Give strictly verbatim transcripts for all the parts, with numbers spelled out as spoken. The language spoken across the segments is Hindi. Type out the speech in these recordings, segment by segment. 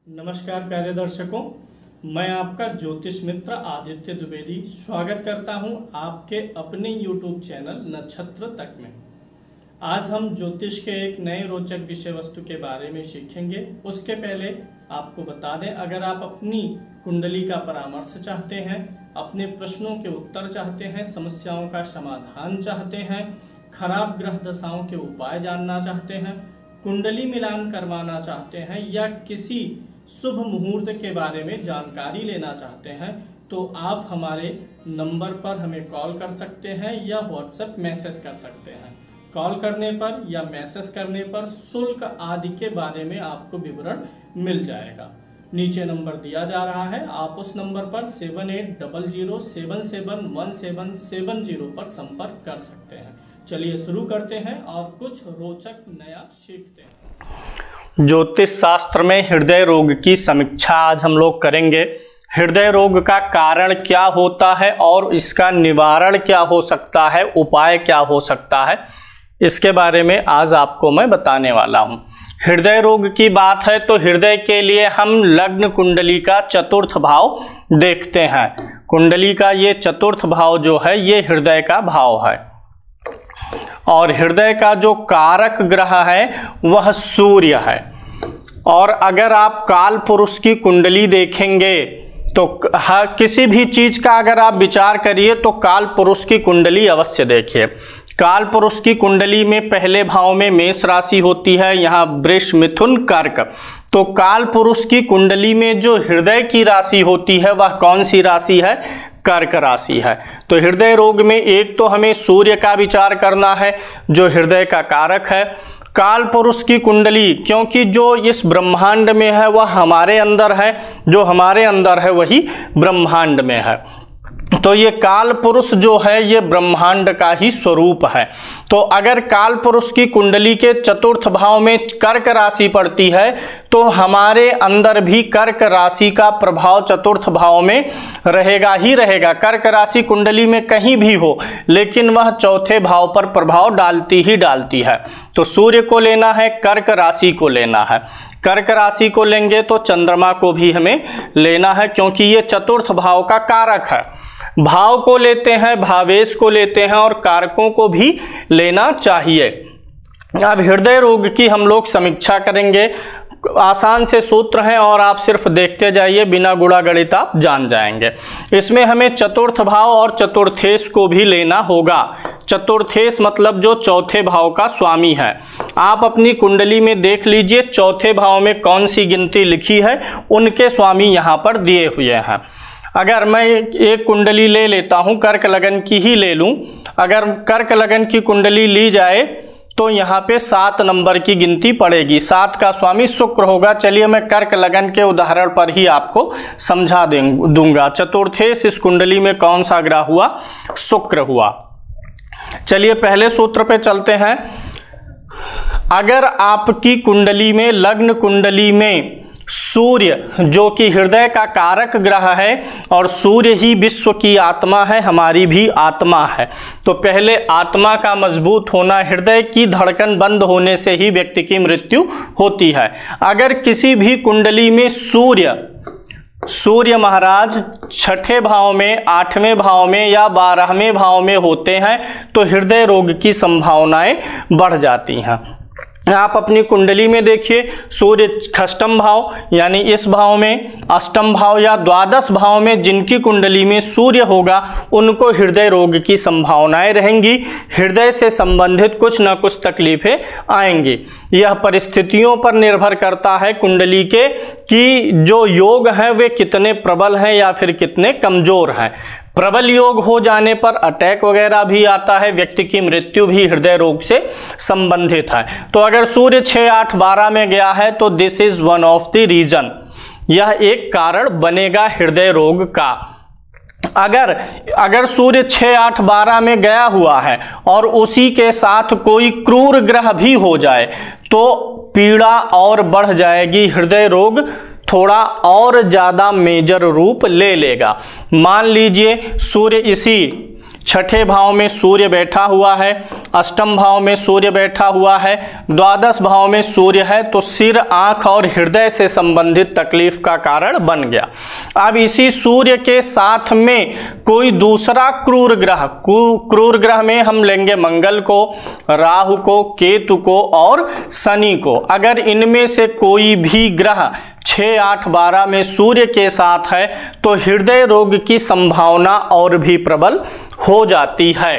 नमस्कार प्यारे दर्शकों, मैं आपका ज्योतिष मित्र आदित्य द्विवेदी स्वागत करता हूं आपके अपने YouTube चैनल नक्षत्र तक में। आज हम ज्योतिष के एक नए रोचक विषय वस्तु के बारे में सीखेंगे। उसके पहले आपको बता दें, अगर आप अपनी कुंडली का परामर्श चाहते हैं, अपने प्रश्नों के उत्तर चाहते हैं, समस्याओं का समाधान चाहते हैं, खराब ग्रह दशाओं के उपाय जानना चाहते हैं, कुंडली मिलान करवाना चाहते हैं या किसी शुभ मुहूर्त के बारे में जानकारी लेना चाहते हैं, तो आप हमारे नंबर पर हमें कॉल कर सकते हैं या व्हाट्सएप मैसेज कर सकते हैं। कॉल करने पर या मैसेज करने पर शुल्क आदि के बारे में आपको विवरण मिल जाएगा। नीचे नंबर दिया जा रहा है, आप उस नंबर पर seven eight double zero seven seven one seven seven zero पर संपर्क कर सकते हैं। चलिए शुरू करते हैं और कुछ रोचक नया सीखते हैं। ज्योतिष शास्त्र में हृदय रोग की समीक्षा आज हम लोग करेंगे। हृदय रोग का कारण क्या होता है और इसका निवारण क्या हो सकता है, उपाय क्या हो सकता है, इसके बारे में आज आपको मैं बताने वाला हूं। हृदय रोग की बात है तो हृदय के लिए हम लग्न कुंडली का चतुर्थ भाव देखते हैं। कुंडली का ये चतुर्थ भाव जो है ये हृदय का भाव है और हृदय का जो कारक ग्रह है वह सूर्य है। और अगर आप काल पुरुष की कुंडली देखेंगे तो हर किसी भी चीज का अगर आप विचार करिए तो काल पुरुष की कुंडली अवश्य देखिए। काल पुरुष की कुंडली में पहले भाव में मेष राशि होती है, यहाँ वृष मिथुन कर्क। तो काल पुरुष की कुंडली में जो हृदय की राशि होती है वह कौन सी राशि है? कर्क राशि है। तो हृदय रोग में एक तो हमें सूर्य का विचार करना है जो हृदय का कारक है। काल पुरुष की कुंडली, क्योंकि जो इस ब्रह्मांड में है वह हमारे अंदर है, जो हमारे अंदर है वही ब्रह्मांड में है। तो ये काल पुरुष जो है ये ब्रह्मांड का ही स्वरूप है। तो अगर काल पुरुष की कुंडली के चतुर्थ भाव में कर्क राशि पड़ती है तो हमारे अंदर भी कर्क राशि का प्रभाव चतुर्थ भाव में रहेगा ही रहेगा। कर्क राशि कुंडली में कहीं भी हो लेकिन वह चौथे भाव पर प्रभाव डालती ही डालती है। तो सूर्य को लेना है, कर्क राशि को लेना है। कर्क राशि को लेंगे तो चंद्रमा को भी हमें लेना है क्योंकि ये चतुर्थ भाव का कारक है। भाव को लेते हैं, भावेश को लेते हैं और कारकों को भी लेना चाहिए। अब हृदय रोग की हम लोग समीक्षा करेंगे। आसान से सूत्र हैं और आप सिर्फ देखते जाइए, बिना गुणा गणित आप जान जाएंगे। इसमें हमें चतुर्थ भाव और चतुर्थेश को भी लेना होगा। चतुर्थेश मतलब जो चौथे भाव का स्वामी है। आप अपनी कुंडली में देख लीजिए चौथे भाव में कौन सी गिनती लिखी है, उनके स्वामी यहाँ पर दिए हुए हैं। अगर मैं एक कुंडली ले लेता हूं, कर्क लगन की ही ले लूं, अगर कर्क लगन की कुंडली ली जाए तो यहाँ पे सात नंबर की गिनती पड़ेगी। सात का स्वामी शुक्र होगा। चलिए मैं कर्क लगन के उदाहरण पर ही आपको समझा दूंगा। चतुर्थेश इस कुंडली में कौन सा ग्रह हुआ? शुक्र हुआ। चलिए पहले सूत्र पे चलते हैं। अगर आपकी कुंडली में, लग्न कुंडली में सूर्य जो कि हृदय का कारक ग्रह है और सूर्य ही विश्व की आत्मा है, हमारी भी आत्मा है, तो पहले आत्मा का मजबूत होना, हृदय की धड़कन बंद होने से ही व्यक्ति की मृत्यु होती है। अगर किसी भी कुंडली में सूर्य सूर्य महाराज छठे भाव में, आठवें भाव में या बारहवें भाव में होते हैं तो हृदय रोग की संभावनाएं बढ़ जाती हैं। आप अपनी कुंडली में देखिए, सूर्य खष्टम भाव यानी इस भाव में, अष्टम भाव या द्वादश भाव में जिनकी कुंडली में सूर्य होगा उनको हृदय रोग की संभावनाएं रहेंगी। हृदय से संबंधित कुछ न कुछ तकलीफें आएंगी। यह परिस्थितियों पर निर्भर करता है कुंडली के कि जो योग हैं वे कितने प्रबल हैं या फिर कितने कमजोर हैं। प्रबल योग हो जाने पर अटैक वगैरह भी आता है, व्यक्ति की मृत्यु भी हृदय रोग से संबंधित है। तो अगर सूर्य छः आठ बारह में गया है तो this is one of the reason, यह एक कारण बनेगा हृदय रोग का। अगर अगर सूर्य छः आठ बारह में गया हुआ है और उसी के साथ कोई क्रूर ग्रह भी हो जाए तो पीड़ा और बढ़ जाएगी। हृदय रोग थोड़ा और ज्यादा मेजर रूप ले लेगा। मान लीजिए सूर्य इसी छठे भाव में सूर्य बैठा हुआ है, अष्टम भाव में सूर्य बैठा हुआ है, द्वादश भाव में सूर्य है, तो सिर, आंख और हृदय से संबंधित तकलीफ का कारण बन गया। अब इसी सूर्य के साथ में कोई दूसरा क्रूर ग्रह, क्रूर ग्रह में हम लेंगे मंगल को, राहु को, केतु को और शनि को। अगर इनमें से कोई भी ग्रह छः, आठ, बारह में सूर्य के साथ है तो हृदय रोग की संभावना और भी प्रबल हो जाती है।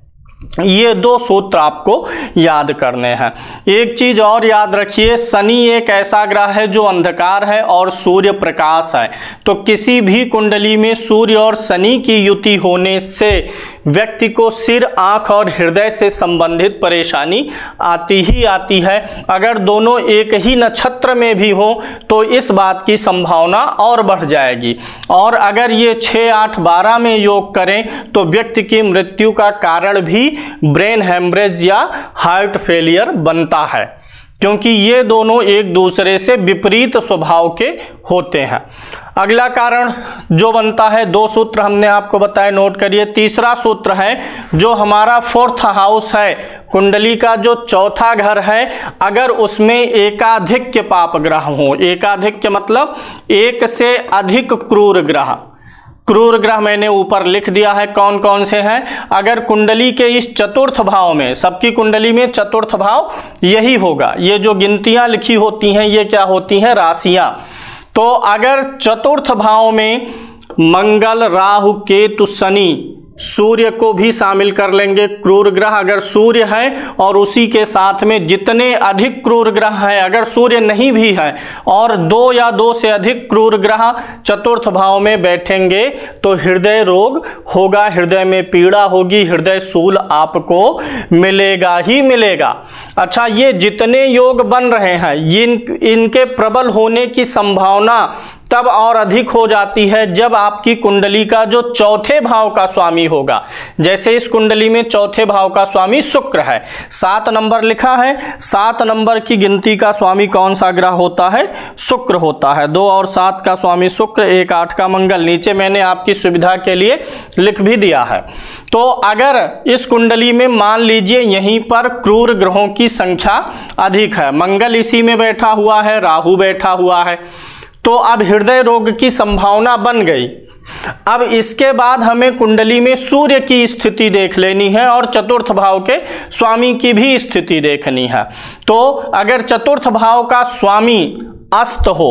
ये दो सूत्र आपको याद करने हैं। एक चीज और याद रखिए, शनि एक ऐसा ग्रह है जो अंधकार है और सूर्य प्रकाश है। तो किसी भी कुंडली में सूर्य और शनि की युति होने से व्यक्ति को सिर, आंख और हृदय से संबंधित परेशानी आती ही आती है। अगर दोनों एक ही नक्षत्र में भी हो तो इस बात की संभावना और बढ़ जाएगी। और अगर ये छः, आठ, बारह में योग करें तो व्यक्ति की मृत्यु का कारण भी ब्रेन हेमरेज या हार्ट फेलियर बनता है, क्योंकि ये दोनों एक दूसरे से विपरीत स्वभाव के होते हैं। अगला कारण जो बनता है, दो सूत्र हमने आपको बताए, नोट करिए। तीसरा सूत्र है जो हमारा फोर्थ हाउस है, कुंडली का जो चौथा घर है, अगर उसमें एकाधिक पाप ग्रह हो, एकाधिक मतलब एक से अधिक क्रूर ग्रह, क्रूर ग्रह मैंने ऊपर लिख दिया है कौन कौन से हैं। अगर कुंडली के इस चतुर्थ भाव में, सबकी कुंडली में चतुर्थ भाव यही होगा, ये जो गिनतियां लिखी होती हैं ये क्या होती हैं, राशियां। तो अगर चतुर्थ भाव में मंगल, राहु, केतु, शनि, सूर्य को भी शामिल कर लेंगे क्रूर ग्रह, अगर सूर्य है और उसी के साथ में जितने अधिक क्रूर ग्रह हैं, अगर सूर्य नहीं भी है और दो या दो से अधिक क्रूर ग्रह चतुर्थ भाव में बैठेंगे तो हृदय रोग होगा, हृदय में पीड़ा होगी, हृदय शूल आपको मिलेगा ही मिलेगा। अच्छा, ये जितने योग बन रहे हैं इन इनके प्रबल होने की संभावना तब और अधिक हो जाती है जब आपकी कुंडली का जो चौथे भाव का स्वामी होगा। जैसे इस कुंडली में चौथे भाव का स्वामी शुक्र है, सात नंबर लिखा है, सात नंबर की गिनती का स्वामी कौन सा ग्रह होता है, शुक्र होता है। दो और सात का स्वामी शुक्र, एक आठ का मंगल, नीचे मैंने आपकी सुविधा के लिए लिख भी दिया है। तो अगर इस कुंडली में मान लीजिए यहीं पर क्रूर ग्रहों की संख्या अधिक है, मंगल इसी में बैठा हुआ है, राहु बैठा हुआ है, तो अब हृदय रोग की संभावना बन गई। अब इसके बाद हमें कुंडली में सूर्य की स्थिति देख लेनी है और चतुर्थ भाव के स्वामी की भी स्थिति देखनी है। तो अगर चतुर्थ भाव का स्वामी अस्त हो,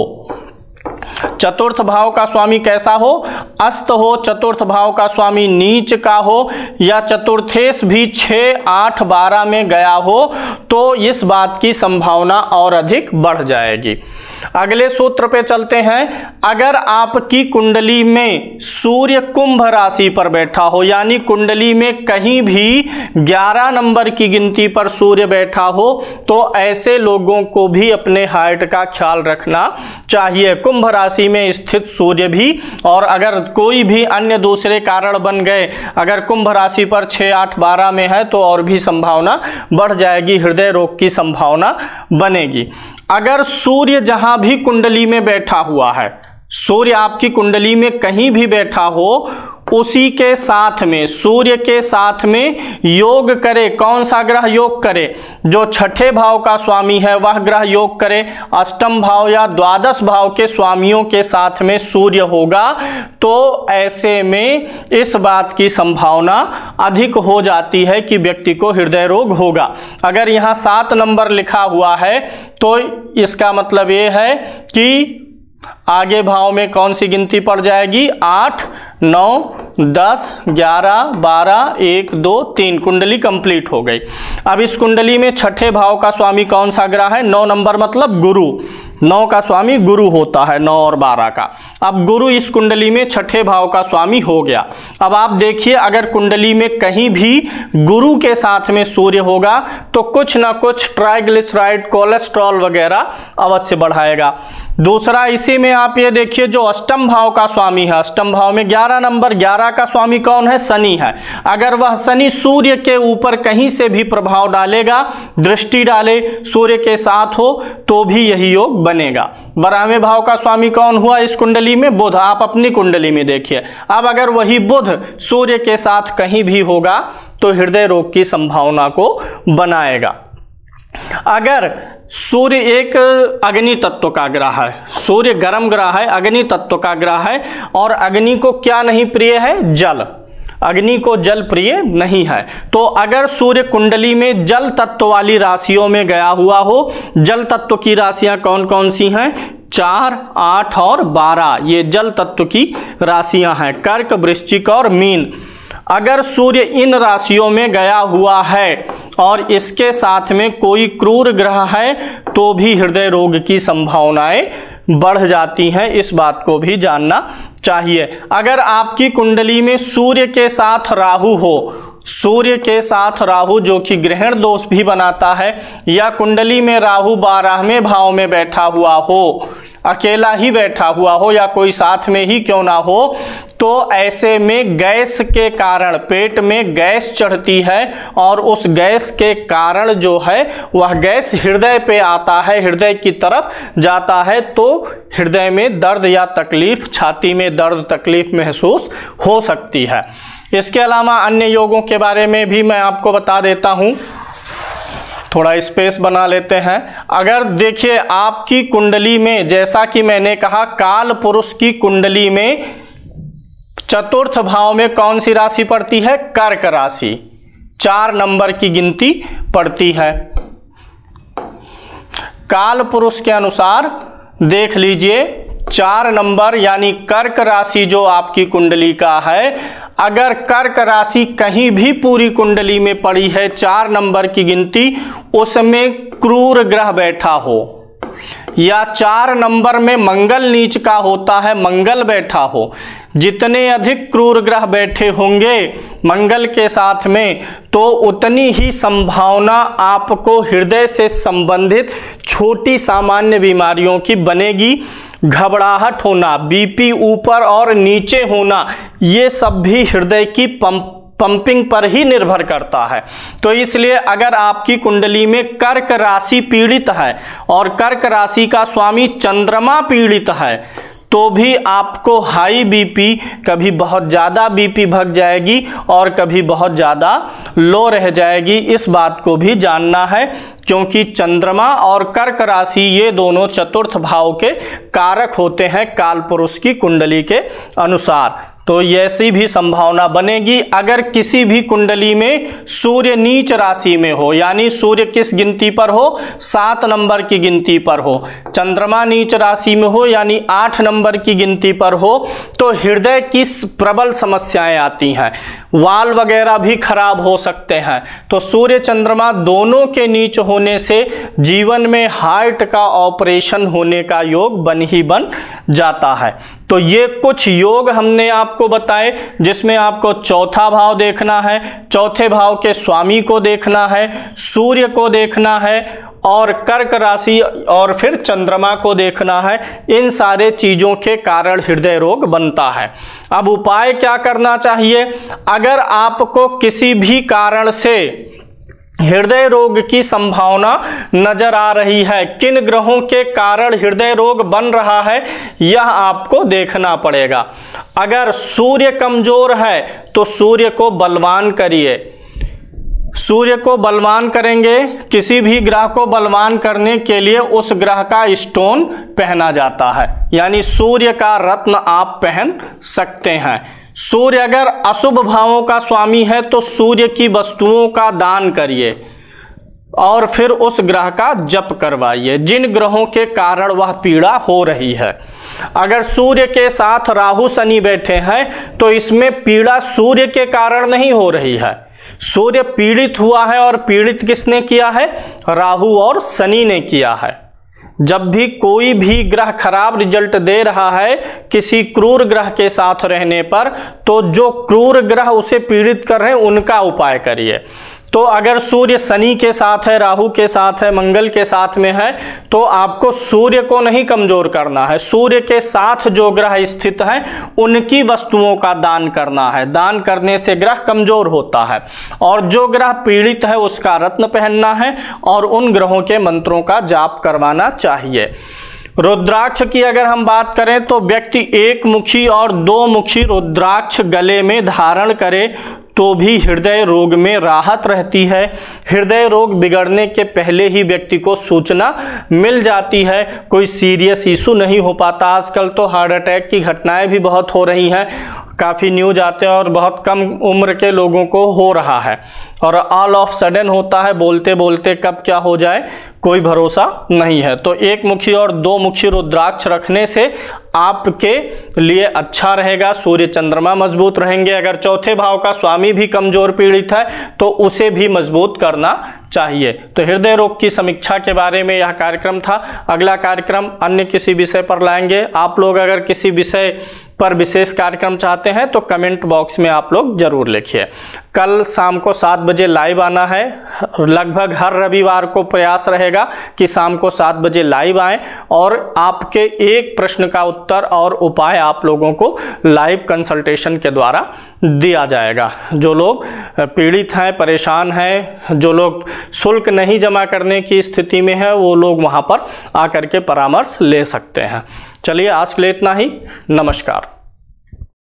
चतुर्थ भाव का स्वामी कैसा हो, अस्त हो, चतुर्थ भाव का स्वामी नीच का हो या चतुर्थेश भी छः, आठ, बारह में गया हो तो इस बात की संभावना और अधिक बढ़ जाएगी। अगले सूत्र पे चलते हैं। अगर आपकी कुंडली में सूर्य कुंभ राशि पर बैठा हो, यानी कुंडली में कहीं भी ग्यारह नंबर की गिनती पर सूर्य बैठा हो, तो ऐसे लोगों को भी अपने हार्ट का ख्याल रखना चाहिए। कुंभ राशि में स्थित सूर्य भी, और अगर कोई भी अन्य दूसरे कारण बन गए, अगर कुंभ राशि पर छः, आठ, बारह में है तो और भी संभावना बढ़ जाएगी, हृदय रोग की संभावना बनेगी। अगर सूर्य जहां भी कुंडली में बैठा हुआ है, सूर्य आपकी कुंडली में कहीं भी बैठा हो, उसी के साथ में, सूर्य के साथ में योग करे, कौन सा ग्रह योग करे, जो छठे भाव का स्वामी है वह ग्रह योग करे, अष्टम भाव या द्वादश भाव के स्वामियों के साथ में सूर्य होगा, तो ऐसे में इस बात की संभावना अधिक हो जाती है कि व्यक्ति को हृदय रोग होगा। अगर यहाँ सात नंबर लिखा हुआ है तो इसका मतलब ये है कि आगे भाव में कौन सी गिनती पड़ जाएगी, आठ, नौ, दस, ग्यारह, बारह, एक, दो, तीन, कुंडली कंप्लीट हो गई। अब इस कुंडली में छठे भाव का स्वामी कौन सा ग्रह है, नौ नंबर मतलब गुरु, नौ का स्वामी गुरु होता है, नौ और बारह का। अब गुरु इस कुंडली में छठे भाव का स्वामी हो गया। अब आप देखिए, अगर कुंडली में कहीं भी गुरु के साथ में सूर्य होगा तो कुछ ना कुछ ट्राइग्लिसराइड, कोलेस्ट्रॉल वगैरह अवश्य बढ़ाएगा। दूसरा, इसी में आप ये देखिए जो अष्टम भाव का स्वामी है, अष्टम भाव में ग्यारह नंबर, ग्यारह का स्वामी कौन है, शनि है। अगर वह शनि सूर्य के ऊपर कहीं से भी प्रभाव डालेगा, दृष्टि डाले, सूर्य के साथ हो, तो भी यही योग बने बनेगा। बारहवें भाव का स्वामी कौन हुआ इस कुंडली में? बुध। आप अपनी कुंडली में देखिए। अब अगर वही बुध सूर्य के साथ कहीं भी होगा तो हृदय रोग की संभावना को बनाएगा। अगर सूर्य एक अग्नि तत्व का ग्रह है, सूर्य गर्म ग्रह है, अग्नि तत्व का ग्रह है, और अग्नि को क्या नहीं प्रिय है? जल। अग्नि को जल प्रिय नहीं है। तो अगर सूर्य कुंडली में जल तत्व वाली राशियों में गया हुआ हो, जल तत्व की राशियां कौन कौन सी हैं? चार, आठ और बारह, ये जल तत्व की राशियां हैं, कर्क, वृश्चिक और मीन। अगर सूर्य इन राशियों में गया हुआ है और इसके साथ में कोई क्रूर ग्रह है तो भी हृदय रोग की संभावनाएं बढ़ जाती हैं। इस बात को भी जानना चाहिए। अगर आपकी कुंडली में सूर्य के साथ राहु हो, सूर्य के साथ राहु जो कि ग्रहण दोष भी बनाता है, या कुंडली में राहु बारहवें भाव में बैठा हुआ हो, अकेला ही बैठा हुआ हो या कोई साथ में ही क्यों ना हो, तो ऐसे में गैस के कारण पेट में गैस चढ़ती है और उस गैस के कारण जो है वह गैस हृदय पे आता है, हृदय की तरफ जाता है, तो हृदय में दर्द या तकलीफ, छाती में दर्द तकलीफ महसूस हो सकती है। इसके अलावा अन्य योगों के बारे में भी मैं आपको बता देता हूं। थोड़ा स्पेस बना लेते हैं। अगर देखिए आपकी कुंडली में, जैसा कि मैंने कहा, काल पुरुष की कुंडली में चतुर्थ भाव में कौन सी राशि पड़ती है? कर्क राशि। चार नंबर की गिनती पड़ती है। काल पुरुष के अनुसार देख लीजिए, चार नंबर यानी कर्क राशि जो आपकी कुंडली का है, अगर कर्क राशि कहीं भी पूरी कुंडली में पड़ी है, चार नंबर की गिनती, उसमें क्रूर ग्रह बैठा हो, या चार नंबर में मंगल नीच का होता है, मंगल बैठा हो, जितने अधिक क्रूर ग्रह बैठे होंगे मंगल के साथ में, तो उतनी ही संभावना आपको हृदय से संबंधित छोटी सामान्य बीमारियों की बनेगी। घबराहट होना, बीपी ऊपर और नीचे होना, ये सब भी हृदय की पंप पंपिंग पर ही निर्भर करता है। तो इसलिए अगर आपकी कुंडली में कर्क राशि पीड़ित है और कर्क राशि का स्वामी चंद्रमा पीड़ित है, तो भी आपको हाई बीपी, कभी बहुत ज़्यादा बीपी भग जाएगी और कभी बहुत ज़्यादा लो रह जाएगी। इस बात को भी जानना है, क्योंकि चंद्रमा और कर्क राशि ये दोनों चतुर्थ भाव के कारक होते हैं काल पुरुष की कुंडली के अनुसार। तो ऐसी भी संभावना बनेगी। अगर किसी भी कुंडली में सूर्य नीच राशि में हो, यानी सूर्य किस गिनती पर हो? सात नंबर की गिनती पर हो, चंद्रमा नीच राशि में हो यानी आठ नंबर की गिनती पर हो, तो हृदय की प्रबल समस्याएं आती हैं, वाल वगैरह भी खराब हो सकते हैं। तो सूर्य चंद्रमा दोनों के नीच होने से जीवन में हार्ट का ऑपरेशन होने का योग बन ही बन जाता है। तो ये कुछ योग हमने आपको बताए, जिसमें आपको चौथा भाव देखना है, चौथे भाव के स्वामी को देखना है, सूर्य को देखना है और कर्क राशि और फिर चंद्रमा को देखना है। इन सारे चीजों के कारण हृदय रोग बनता है। अब उपाय क्या करना चाहिए? अगर आपको किसी भी कारण से हृदय रोग की संभावना नजर आ रही है, किन ग्रहों के कारण हृदय रोग बन रहा है, यह आपको देखना पड़ेगा। अगर सूर्य कमजोर है तो सूर्य को बलवान करिए। सूर्य को बलवान करेंगे, किसी भी ग्रह को बलवान करने के लिए उस ग्रह का स्टोन पहना जाता है, यानी सूर्य का रत्न आप पहन सकते हैं। सूर्य अगर अशुभ भावों का स्वामी है तो सूर्य की वस्तुओं का दान करिए और फिर उस ग्रह का जप करवाइए जिन ग्रहों के कारण वह पीड़ा हो रही है। अगर सूर्य के साथ राहु शनि बैठे हैं तो इसमें पीड़ा सूर्य के कारण नहीं हो रही है, सूर्य पीड़ित हुआ है और पीड़ित किसने किया है? राहु और शनि ने किया है। जब भी कोई भी ग्रह खराब रिजल्ट दे रहा है किसी क्रूर ग्रह के साथ रहने पर, तो जो क्रूर ग्रह उसे पीड़ित कर रहे हैं उनका उपाय करिए। तो अगर सूर्य शनि के साथ है, राहु के साथ है, मंगल के साथ में है, तो आपको सूर्य को नहीं कमजोर करना है, सूर्य के साथ जो ग्रह स्थित हैं उनकी वस्तुओं का दान करना है। दान करने से ग्रह कमजोर होता है और जो ग्रह पीड़ित है उसका रत्न पहनना है और उन ग्रहों के मंत्रों का जाप करवाना चाहिए। रुद्राक्ष की अगर हम बात करें तो व्यक्ति एक मुखी और दो मुखी रुद्राक्ष गले में धारण करे तो भी हृदय रोग में राहत रहती है। हृदय रोग बिगड़ने के पहले ही व्यक्ति को सूचना मिल जाती है, कोई सीरियस इशू नहीं हो पाता। आजकल तो हार्ट अटैक की घटनाएं भी बहुत हो रही हैं, काफ़ी न्यूज आते हैं और बहुत कम उम्र के लोगों को हो रहा है और ऑल ऑफ सडन होता है, बोलते बोलते कब क्या हो जाए कोई भरोसा नहीं है। तो एक मुखी और दो मुखी रुद्राक्ष रखने से आपके लिए अच्छा रहेगा। सूर्य चंद्रमा मजबूत रहेंगे। अगर चौथे भाव का स्वामी भी कमजोर पीड़ित है तो उसे भी मजबूत करना चाहिए। तो हृदय रोग की समीक्षा के बारे में यह कार्यक्रम था। अगला कार्यक्रम अन्य किसी विषय पर लाएंगे। आप लोग अगर किसी विषय पर विशेष कार्यक्रम चाहते हैं तो कमेंट बॉक्स में आप लोग जरूर लिखिए। कल शाम को सात बजे लाइव आना है। लगभग हर रविवार को प्रयास रहेगा कि शाम को सात बजे लाइव आएं और आपके एक प्रश्न का उत्तर और उपाय आप लोगों को लाइव कंसल्टेशन के द्वारा दिया जाएगा। जो लोग पीड़ित हैं, परेशान हैं, जो लोग शुल्क नहीं जमा करने की स्थिति में है, वो लोग वहां पर आकर के परामर्श ले सकते हैं। चलिए आज के लिए इतना ही। नमस्कार।